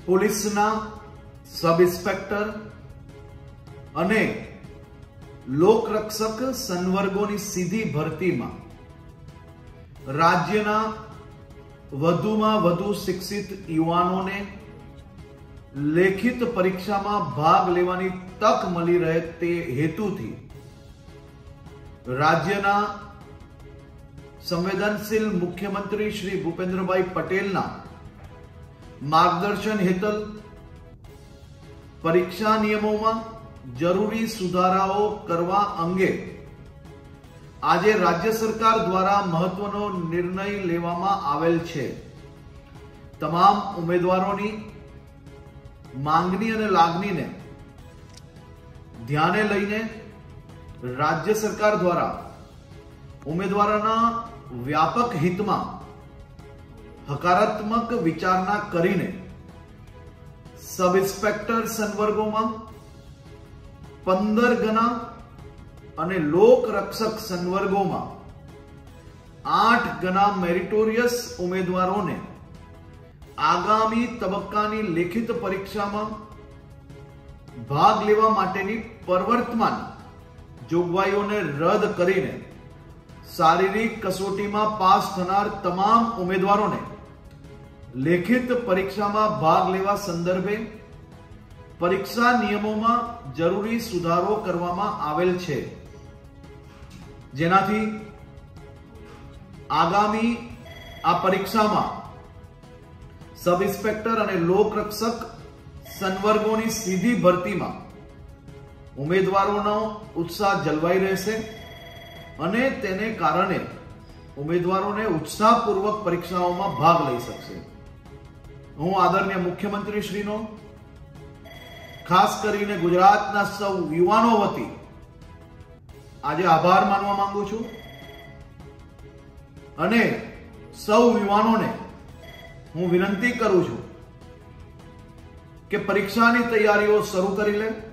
પોલીસના sub inspector અને લોકરક્ષક સંવર્ગોની સીધી ભરતીમાં રાજ્યના વધુમાં વધુ શિક્ષિત યુવાનોને લેખિત પરીક્ષામાં ભાગ લેવાની તક મળી રહે તે હેતુથી રાજ્યના સંવેદનશીલ મુખ્યમંત્રી શ્રી ભૂપેન્દ્રભાઈ પટેલના માર્ગદર્શન હેઠળ પરીક્ષા નિયમોમાં જરૂરી સુધારાઓ કરવા અંગે આજે રાજ્ય સરકાર દ્વારા મહત્વનો નિર્ણય લેવામાં આવેલ છે। તમામ ઉમેદવારોની માંગણી અને લાગણીને ધ્યાને લઈને રાજ્ય સરકાર દ્વારા ઉમેદવારોના વ્યાપક હિતમાં હકારાત્મક વિચારણા કરીને સબ ઇન્સ્પેક્ટર સંવર્ગોમાં 15 ગણા અને લોકરક્ષક સંવર્ગોમાં 8 ગણા મેરિટોરિયસ ઉમેદવારોને આગામી તબક્કાની લેખિત પરીક્ષામાં ભાગ લેવા માટેની પ્રવર્તમાન જોગવાઈઓને રદ કરીને શારીરિક કસોટીમાં પાસ થનાર તમામ ઉમેદવારોને લેખિત પરીક્ષામાં ભાગ લેવા સંદર્ભે પરીક્ષા નિયમોમાં જરૂરી સુધારો કરવામાં આવેલ છે, જેનાથી આગામી આ પરીક્ષામાં સબ ઇન્સ્પેક્ટર અને લોકરક્ષક સંવર્ગોની સીધી ભરતીમાં ઉમેદવારોનો ઉત્સાહ જળવાઈ રહેશે અને તેને કારણે ઉમેદવારોને ઉત્સાહપૂર્વક પરીક્ષાઓમાં ભાગ લઈ શકશે। હું આદરણીય મુખ્યમંત્રી શ્રીનો ખાસ કરીને ગુજરાતના સૌ યુવાનો વતી આજે આભાર માનવા માંગુ છું અને સૌ યુવાનોને હું વિનંતી કરું છું કે પરીક્ષાની તૈયારીઓ શરૂ કરી લે।